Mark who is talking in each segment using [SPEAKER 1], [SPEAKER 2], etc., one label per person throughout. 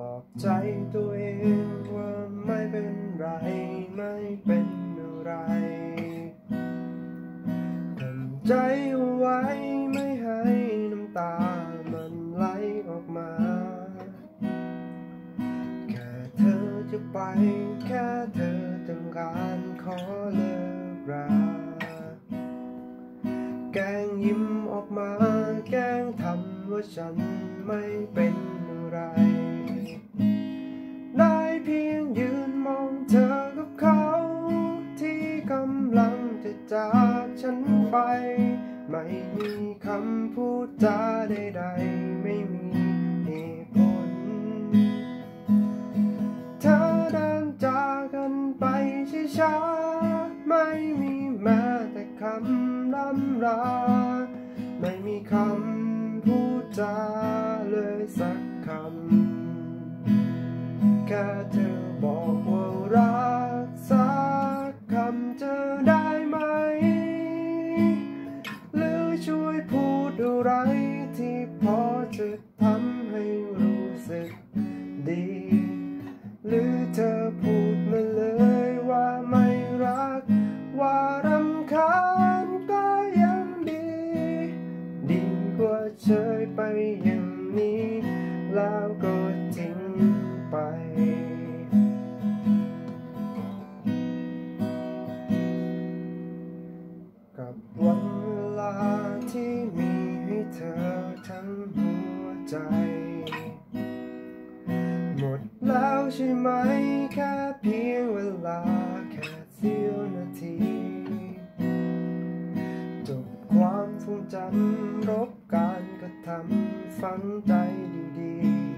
[SPEAKER 1] บอกใจตัวเองว่าไม่เป็นไรไม่เป็นอะไรทำใจเอาไว้ไม่ให้น้ำตามันไหลออกมาแค่เธอจะไปแค่เธอต้องการขอเลิกราแกล้งยิ้มออกมาแกล้งทำว่าฉันไม่เป็นอะไรได้เพียงยืนมองเธอกับเขาที่กำลังจะจากฉันไปไม่มีคำพูดจาใดๆไม่มีเหตุผลเธอเดินจากกันไปช้าๆไม่มีแม้แต่คำร่ำลาไม่มีคำพูดจาเลยสักคำแค่เธอบอกว่ารักสักคำจะได้ไหมหรือช่วยพูดอะไรที่พอจะทำให้รู้สึกดีหรือเธอพูดมาเลยว่าไม่รักว่ารำคาญก็ยังดีดีกว่าเฉยไปอย่างนี้แล้วก็ทิ้งไปกับวันเวลาที่มีให้เธอทั้งหัวใจหมดแล้วใช่ไหมแค่เพียงเวลาแค่เสี้ยวนาทีจบความทรงจำรบการกระทำฝังใจดี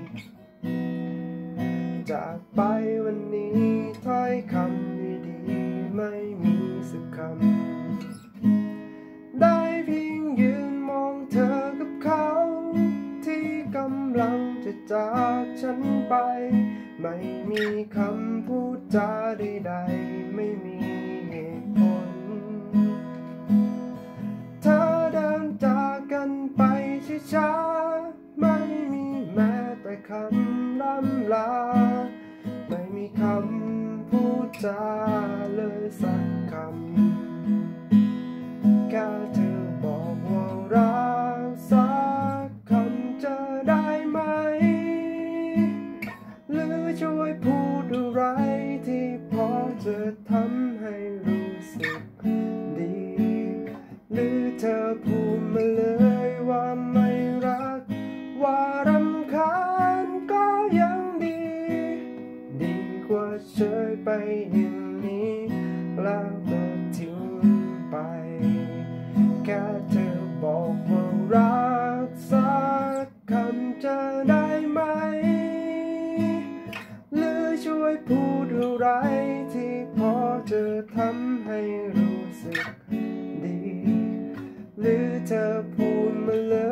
[SPEAKER 1] ๆจากไปวันนี้ถ้อยคำดีๆไม่มีสักคำได้เพียงยืนมองเธอกับเขาที่กำลังจะจากฉันไปไม่มีคำพูดจาใดๆไม่มีเหตุผลเธอเดินจากกันไปช้าๆไม่มีแม้แต่คำร่ำลาไม่มีคำพูดจาเลยสักคำแค่เธอบอกว่ารักสักคำจะได้ไหมหรือช่วยพูดอะไรที่พอจะทำให้รู้สึกดีหรือเธอพูดมาเลยว่าไม่รักว่ารำคาญก็ยังดีดีกว่าเฉยไปอย่างนี้แล้วก็ทิ้งไปแค่เธอบอกว่ารักสักคำจะได้ไหมหรือช่วยพูดอะไรที่พอจะทำให้รู้สึกดีหรือเธอพูดมาเลย